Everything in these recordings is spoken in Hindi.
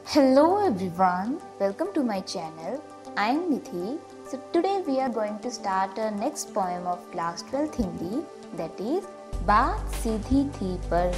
Hello everyone, welcome to my channel. I am Nithi. So today we are going to start our next poem of class 12th Hindi, that is बात सीधी थी पर।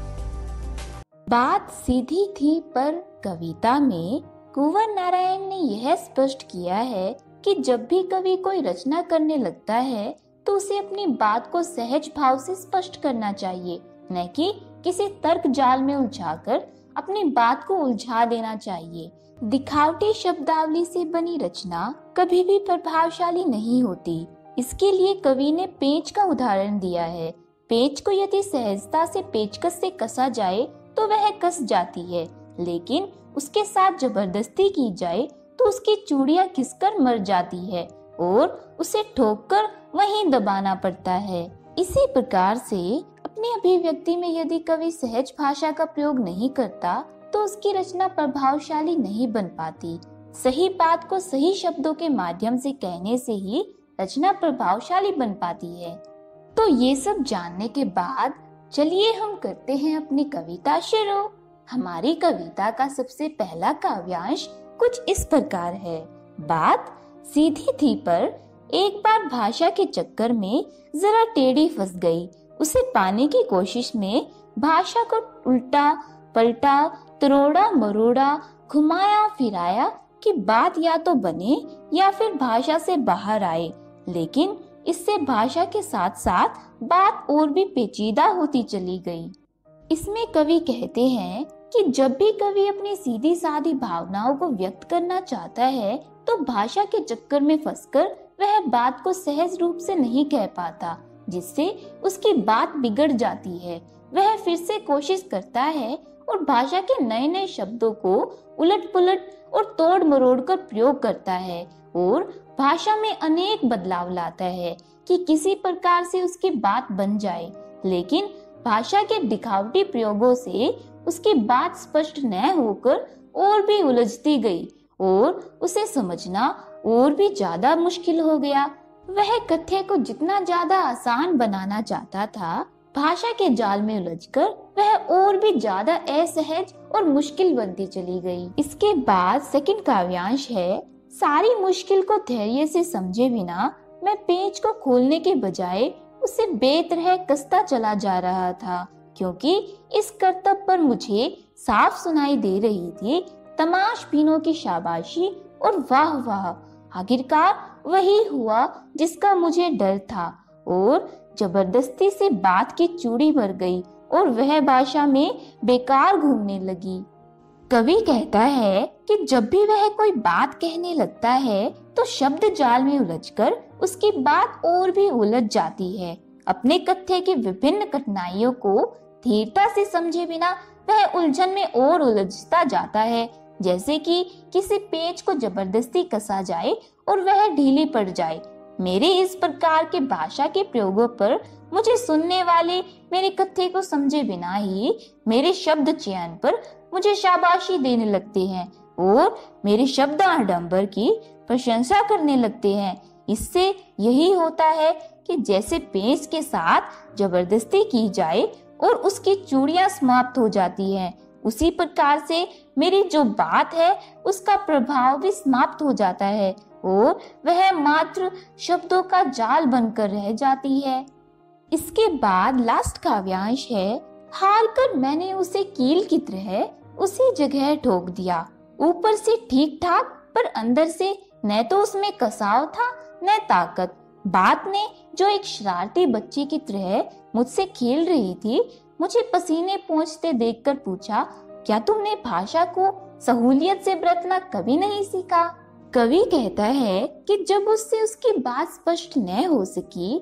बात सीधी थी पर कविता में कुंवर नारायण ने यह स्पष्ट किया है कि जब भी कवि कोई रचना करने लगता है तो उसे अपनी बात को सहज भाव से स्पष्ट करना चाहिए, न कि किसी तर्क जाल में उलझाकर अपनी बात को उलझा देना चाहिए। दिखावटी शब्दावली से बनी रचना कभी भी प्रभावशाली नहीं होती। इसके लिए कवि ने पेंच का उदाहरण दिया है। पेंच को यदि सहजता से पेचकस से कसा जाए तो वह कस जाती है, लेकिन उसके साथ जबरदस्ती की जाए तो उसकी चूड़ियां घिसकर मर जाती है और उसे ठोककर वहीं दबाना पड़ता है। इसी प्रकार से अपनी अभिव्यक्ति में यदि कवि सहज भाषा का प्रयोग नहीं करता तो उसकी रचना प्रभावशाली नहीं बन पाती। सही बात को सही शब्दों के माध्यम से कहने से ही रचना प्रभावशाली बन पाती है। तो ये सब जानने के बाद चलिए हम करते हैं अपनी कविता शुरू। हमारी कविता का सबसे पहला काव्यांश कुछ इस प्रकार है। बात सीधी थी पर एक बार भाषा के चक्कर में जरा टेढ़ी फंस गई। उसे पाने की कोशिश में भाषा को उल्टा पलटा, तरोड़ा मरोड़ा, घुमाया फिराया कि बात या तो बने या फिर भाषा से बाहर आए, लेकिन इससे भाषा के साथ साथ बात और भी पेचीदा होती चली गई। इसमें कवि कहते हैं कि जब भी कवि अपनी सीधी सादी भावनाओं को व्यक्त करना चाहता है तो भाषा के चक्कर में फंसकर वह बात को सहज रूप से नहीं कह पाता, जिससे उसकी बात बिगड़ जाती है। वह फिर से कोशिश करता है और भाषा के नए नए शब्दों को उलट पुलट और तोड़ मरोड़ कर प्रयोग करता है और भाषा में अनेक बदलाव लाता है कि किसी प्रकार से उसकी बात बन जाए, लेकिन भाषा के दिखावटी प्रयोगों से उसकी बात स्पष्ट न होकर और भी उलझती गई और उसे समझना और भी ज्यादा मुश्किल हो गया। वह कथ्य को जितना ज्यादा आसान बनाना चाहता था, भाषा के जाल में उलझकर वह और भी ज्यादा असहज और मुश्किल बनती चली गई। इसके बाद सेकंड काव्यांश है। सारी मुश्किल को धैर्य से समझे बिना मैं पेंच को खोलने के बजाय उसे बेतरह कसता चला जा रहा था, क्योंकि इस करतब पर मुझे साफ सुनाई दे रही थी तमाशबीनों की शाबाशी और वाह वाह। आखिरकार वही हुआ जिसका मुझे डर था और जबरदस्ती से बात की चूड़ी भर गई और वह भाषा में बेकार घूमने लगी। कवि कहता है कि जब भी वह कोई बात कहने लगता है तो शब्द जाल में उलझकर उसकी बात और भी उलझ जाती है। अपने कथ्य की विभिन्न कठिनाइयों को धीरता से समझे बिना वह उलझन में और उलझता जाता है, जैसे कि किसी पेच को जबरदस्ती कसा जाए और वह ढीली पड़ जाए। मेरे इस प्रकार के भाषा के प्रयोगों पर मुझे सुनने वाले मेरे कथ्य को समझे बिना ही मेरे शब्द चयन पर मुझे शाबाशी देने लगते हैं और मेरे शब्द आडंबर की प्रशंसा करने लगते हैं। इससे यही होता है कि जैसे पेंच के साथ जबरदस्ती की जाए और उसकी चूड़ियां समाप्त हो जाती हैं, उसी प्रकार से मेरी जो बात है उसका प्रभाव भी समाप्त हो जाता है और वह मात्र शब्दों का जाल बनकर रह जाती है। इसके बाद लास्ट काव्यांश है। हाल कर मैंने उसे कील की तरह उसी जगह ठोक दिया। ऊपर से ठीक ठाक पर अंदर से न तो उसमें कसाव था न ताकत। बात ने जो एक शरारती बच्ची की तरह मुझसे खेल रही थी, मुझे पसीने पोंछते देखकर पूछा, क्या तुमने भाषा को सहूलियत से बरतना कभी नहीं सीखा? कवि कहता है कि जब उससे उसकी बात स्पष्ट न हो सकी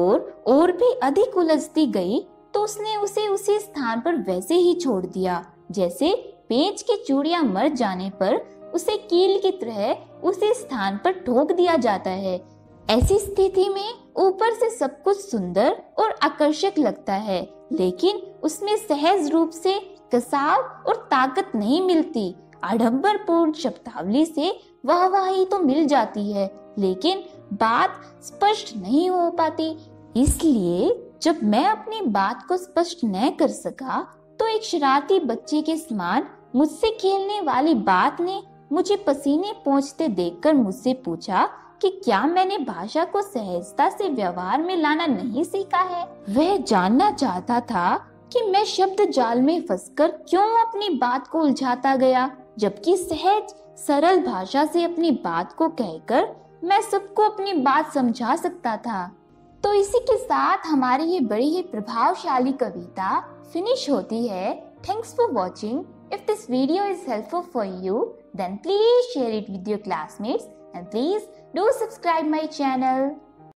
और भी अधिक उलझती गई तो उसने उसे उसी स्थान पर वैसे ही छोड़ दिया जैसे पेंच की चूड़ियां मर जाने पर उसे कील की तरह उसी स्थान पर ठोक दिया जाता है। ऐसी स्थिति में ऊपर से सब कुछ सुंदर और आकर्षक लगता है, लेकिन उसमें सहज रूप से कसाव और ताकत नहीं मिलती। आडंबरपूर्ण शब्दावली से वाहवाही तो मिल जाती है, लेकिन बात स्पष्ट नहीं हो पाती। इसलिए जब मैं अपनी बात को स्पष्ट न कर सका तो एक शरारती बच्चे के समान मुझसे खेलने वाली बात ने मुझे पसीने पोंछते देखकर मुझसे पूछा कि क्या मैंने भाषा को सहजता से व्यवहार में लाना नहीं सीखा है। वह जानना चाहता था कि मैं शब्द जाल में फंसकर क्यों अपनी बात को उलझाता गया, जबकि सहज सरल भाषा से अपनी बात को कहकर मैं सबको अपनी बात समझा सकता था। तो इसी के साथ हमारी ये बड़ी ही प्रभावशाली कविता फिनिश होती है। Thanks for watching. If this video is helpful for you, then please share it with your classmates and please do subscribe my channel.